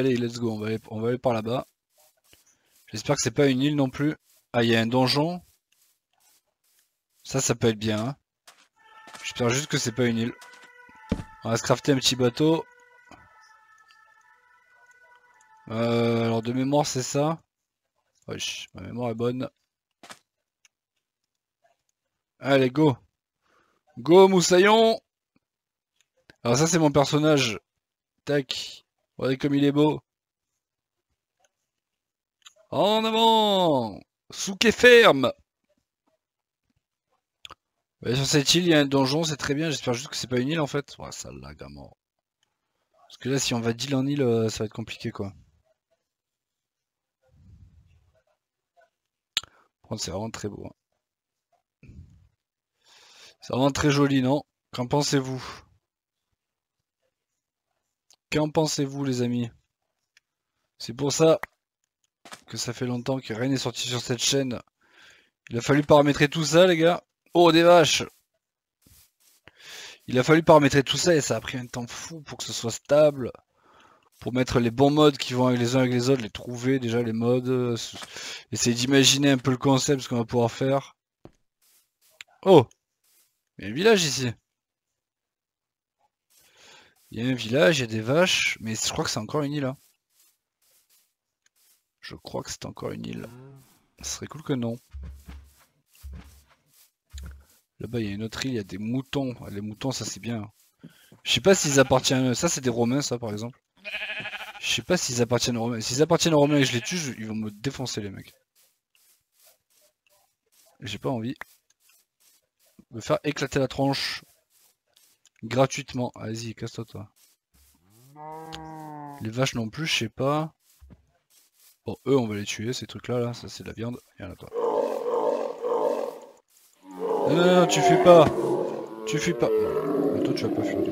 allez, let's go, on va aller par là-bas. J'espère que c'est pas une île non plus. Ah, il y a un donjon. Ça peut être bien. Hein. J'espère juste que c'est pas une île. On va se crafter un petit bateau. Alors de mémoire c'est ça. Wesh, ma mémoire est bonne. Allez, go. Go, Moussaillon. Alors ça c'est mon personnage. Tac. Regardez comme il est beau. En avant. Souquet ferme. Ouais, sur cette île, il y a un donjon, c'est très bien. J'espère juste que c'est pas une île en fait. Ouais, ça lag à mort. Parce que là, si on va d'île en île, ça va être compliqué quoi. Par contre, c'est vraiment très beau. Hein. C'est vraiment très joli, non? Qu'en pensez-vous? Qu'en pensez-vous, les amis? C'est pour ça que ça fait longtemps que rien n'est sorti sur cette chaîne. Il a fallu paramétrer tout ça, les gars. Oh, des vaches! Il a fallu paramétrer tout ça et ça a pris un temps fou pour que ce soit stable. Pour mettre les bons modes qui vont avec les uns avec les autres, les trouver déjà les modes. Essayer d'imaginer un peu le concept, ce qu'on va pouvoir faire. Oh! Il y a un village ici. Il y a un village, il y a des vaches, mais je crois que c'est encore une île. Hein. Je crois que c'est encore une île. Ce serait cool que non. Là-bas, il y a une autre île, il y a des moutons. Les moutons, ça c'est bien. Je sais pas s'ils appartiennent... Ça, c'est des Romains, ça, par exemple. Je sais pas s'ils appartiennent aux Romains. S'ils appartiennent aux Romains et que je les tue, ils vont me défoncer, les mecs. J'ai pas envie de me faire éclater la tronche. Gratuitement. Vas-y, casse-toi, toi. Les vaches non plus, je sais pas. Bon, eux, on va les tuer, ces trucs-là, là. Ça, c'est de la viande. Viens là, toi. Non, non, non, tu fuis pas. Tu fuis pas. Mais toi, tu vas pas fuir.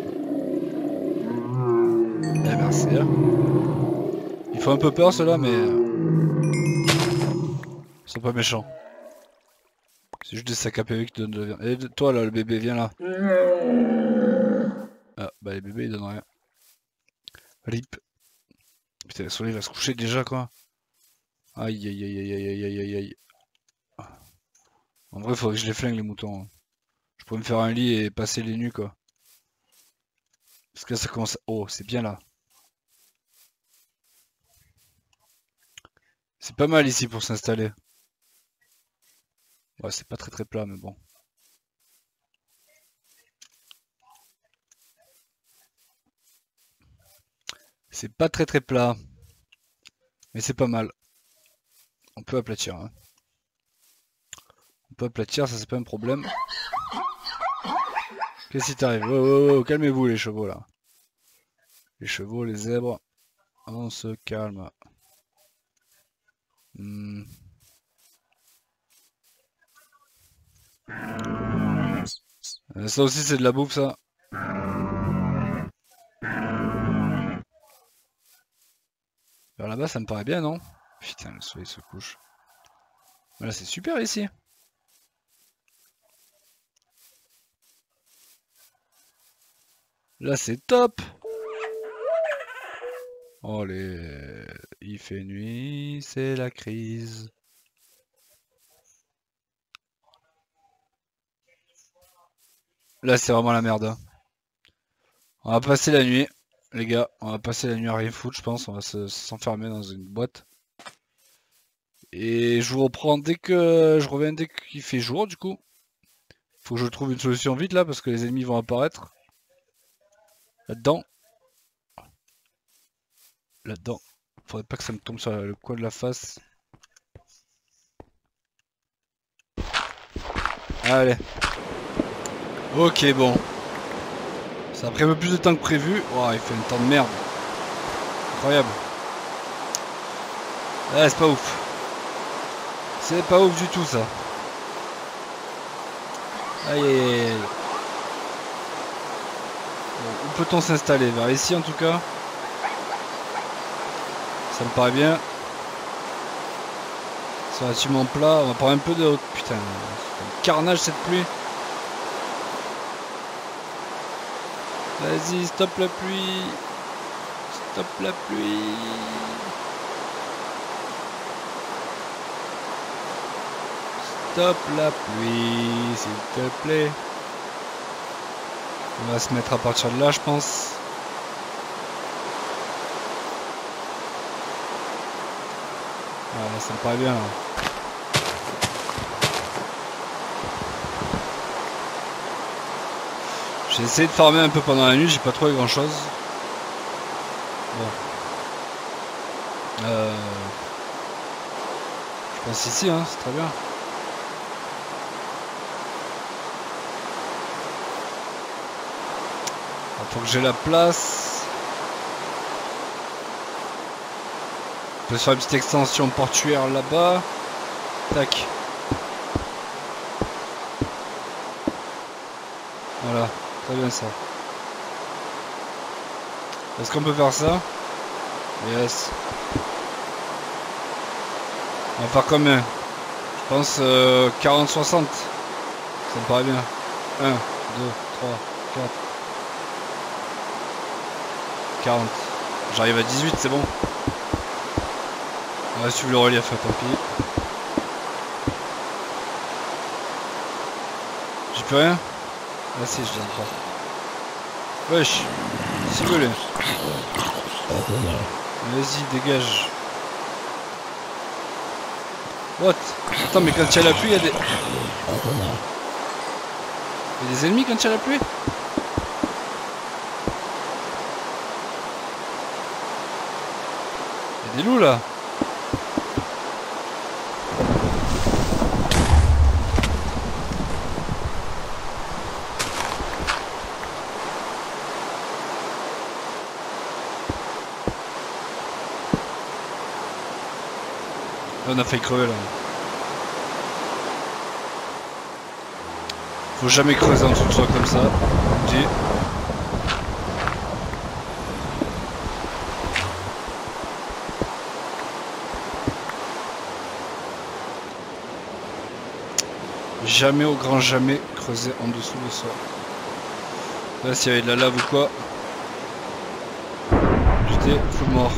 Eh, merci. Hein. Il faut un peu peur, ceux-là, mais... Ils sont pas méchants. C'est juste des sacs à PV qui donnent de la viande. Et toi, là, le bébé, viens là. Ah, bah les bébés, ils donnent rien. Rip. Putain, le soleil va se coucher déjà, quoi. Aïe, aïe, aïe, aïe, aïe, aïe, aïe, aïe. En vrai, faudrait que je les flingue, les moutons. Hein. Je pourrais me faire un lit et passer les nuits, quoi. Parce que là, ça commence... Oh, c'est bien, là. C'est pas mal, ici, pour s'installer. Ouais, c'est pas très très plat, mais bon. C'est pas très très plat. Mais c'est pas mal. On peut aplatir. Hein. On peut aplatir, ça c'est pas un problème. Qu'est-ce qui t'arrive? Oh, calmez-vous les chevaux là. Les chevaux, les zèbres. On se calme. Ça aussi c'est de la bouffe ça. Vers là-bas ça me paraît bien non? Putain le soleil se couche. Voilà c'est super ici. Là c'est top. Oh les... Il fait nuit, c'est la crise. Là c'est vraiment la merde. Hein. On va passer la nuit, les gars. On va passer la nuit à rien foutre je pense. On va s'enfermer dans une boîte. Et je vous reprends dès que... Je reviens dès qu'il fait jour du coup. Faut que je trouve une solution vite là parce que les ennemis vont apparaître. Là-dedans. Là-dedans. Faudrait pas que ça me tombe sur le coin de la face. Allez. Ok, bon. Ça a pris un peu plus de temps que prévu. Oh, il fait un temps de merde. Incroyable. Ah, c'est pas ouf. C'est pas ouf du tout, ça. Aïe, aïe, aïe. Bon, où peut-on s'installer? Vers ici, en tout cas. Ça me paraît bien. C'est relativement plat. On va prendre un peu de haute. Putain, c'est un carnage cette pluie. Vas-y, stop la pluie. Stop la pluie. Stop la pluie, s'il te plaît. On va se mettre à partir de là, je pense. Voilà, ça me paraît bien. Là. J'ai essayé de farmer un peu pendant la nuit, j'ai pas trouvé grand chose. Bon. Je pense ici, hein, c'est très bien. Faut que j'ai la place. On peut se faire une petite extension portuaire là-bas. Tac. Voilà, très bien ça. Est-ce qu'on peut faire ça? Yes. On va faire combien? Je pense 40-60. Ça me paraît bien. 1, 2, 3, 4. 40. J'arrive à 18, c'est bon. On va suivre le relief, tant pis. J'ai plus rien? Ah si, je viens de pas. Wesh, si vous voulez. Vas-y, dégage. What? Attends, mais quand il y a la pluie, il y a des... Il y a des ennemis quand il y a la pluie? Il y a des loups là. On a failli crever là. Faut jamais creuser en dessous de soi comme ça. Je dis. Jamais au grand jamais creuser en dessous de soi. Là s'il y avait de la lave ou quoi. J'étais full mort.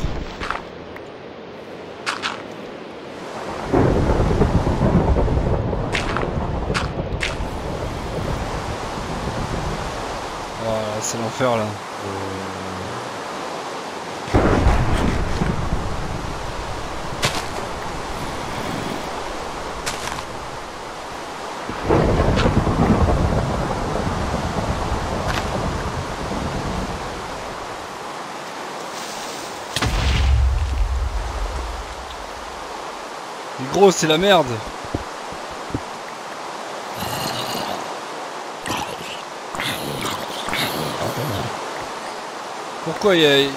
Voilà, c'est l'enfer là. Mais gros, c'est la merde. Pourquoi il y a...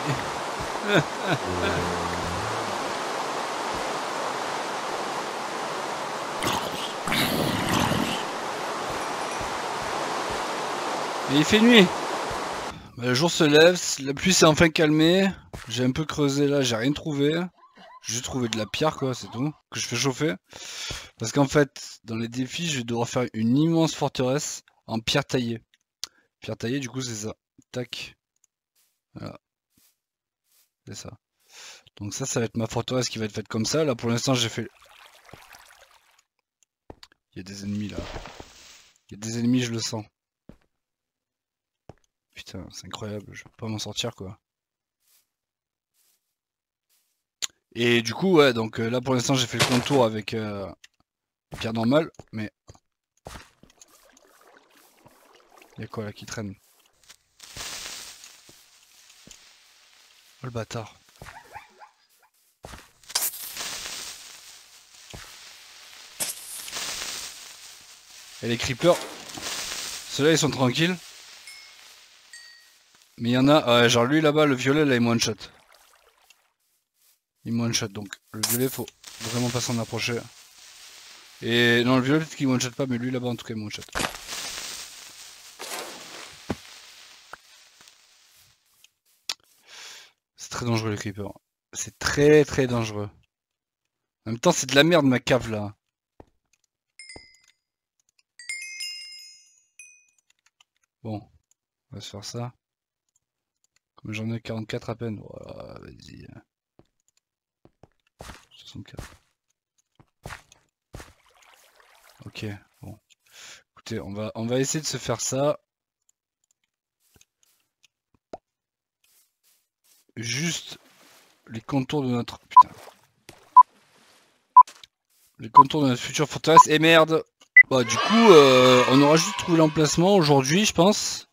Mais il fait nuit. Bah, le jour se lève, la pluie s'est enfin calmée. J'ai un peu creusé là, j'ai rien trouvé. J'ai juste trouvé de la pierre quoi, c'est tout. Que je fais chauffer. Parce qu'en fait, dans les défis, je vais devoir faire une immense forteresse en pierre taillée. Pierre taillée, du coup, c'est ça. Tac. Voilà. C'est ça. Donc ça va être ma forteresse qui va être faite comme ça. Là, pour l'instant, j'ai fait... Il y a des ennemis là. Il y a des ennemis, je le sens. Putain, c'est incroyable. Je peux pas m'en sortir quoi. Et du coup, ouais, donc là pour l'instant j'ai fait le contour avec pierre normale, mais... Il y a quoi là qui traîne? Oh le bâtard. Et les creepers, ceux-là ils sont tranquilles. Mais il y en a, ouais, genre lui là-bas, le violet là il me one shot. Il me one shot, donc le violet faut vraiment pas s'en approcher. Et non, le violet peut-être qu'il me one shot pas, mais lui là-bas en tout cas il me one shot. C'est très dangereux les creepers. C'est très très dangereux. En même temps c'est de la merde ma cave là. Bon, on va se faire ça. Mais j'en ai 44 à peine. Voilà, vas-y. 64. Ok, bon. Écoutez, on va essayer de se faire ça. Juste les contours de notre... Putain. Les contours de notre future forteresse. Et merde! Bah du coup, on aura juste trouvé l'emplacement aujourd'hui, je pense.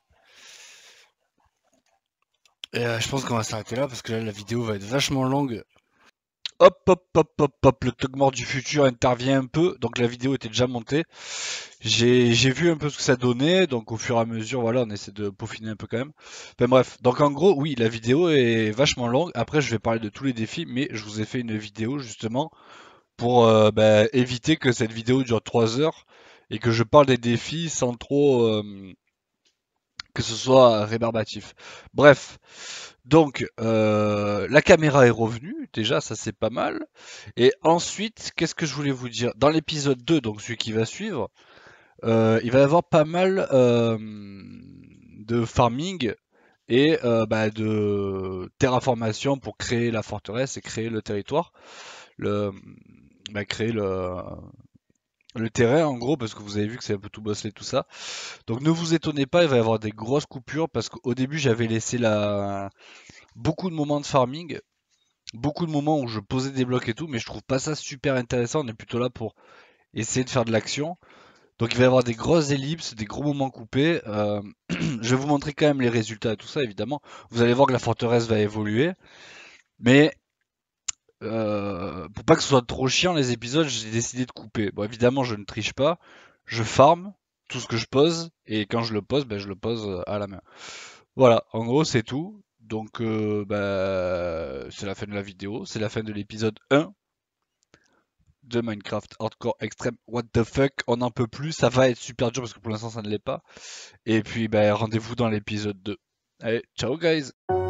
Et je pense qu'on va s'arrêter là parce que là, la vidéo va être vachement longue. Hop, hop, hop, hop, hop, le Togmor du futur intervient un peu. Donc la vidéo était déjà montée. J'ai vu un peu ce que ça donnait. Donc au fur et à mesure, voilà, on essaie de peaufiner un peu quand même. Enfin bref, donc en gros, oui, la vidéo est vachement longue. Après, je vais parler de tous les défis, mais je vous ai fait une vidéo justement pour éviter que cette vidéo dure 3 heures et que je parle des défis sans trop que ce soit rébarbatif. Bref, donc la caméra est revenue, déjà ça c'est pas mal. Et ensuite, qu'est-ce que je voulais vous dire? Dans l'épisode 2, donc celui qui va suivre, il va y avoir pas mal de farming et de terraformation pour créer la forteresse et créer le territoire, le, créer le terrain en gros, parce que vous avez vu que c'est un peu tout bosselé tout ça. Donc ne vous étonnez pas, il va y avoir des grosses coupures parce qu'au début j'avais laissé beaucoup de moments de farming, beaucoup de moments où je posais des blocs et tout, mais je trouve pas ça super intéressant. On est plutôt là pour essayer de faire de l'action. Donc il va y avoir des grosses ellipses, des gros moments coupés. Je vais vous montrer quand même les résultats et tout ça, évidemment. Vous allez voir que la forteresse va évoluer, mais pour pas que ce soit trop chiant les épisodes, j'ai décidé de couper. Bon, évidemment, je ne triche pas, je farm tout ce que je pose, et quand je le pose, je le pose à la main. Voilà, en gros, c'est tout. Donc, c'est la fin de la vidéo, c'est la fin de l'épisode 1 de Minecraft Hardcore Extreme. What the fuck, on n'en peut plus, ça va être super dur parce que pour l'instant ça ne l'est pas. Et puis, rendez-vous dans l'épisode 2. Allez, ciao guys!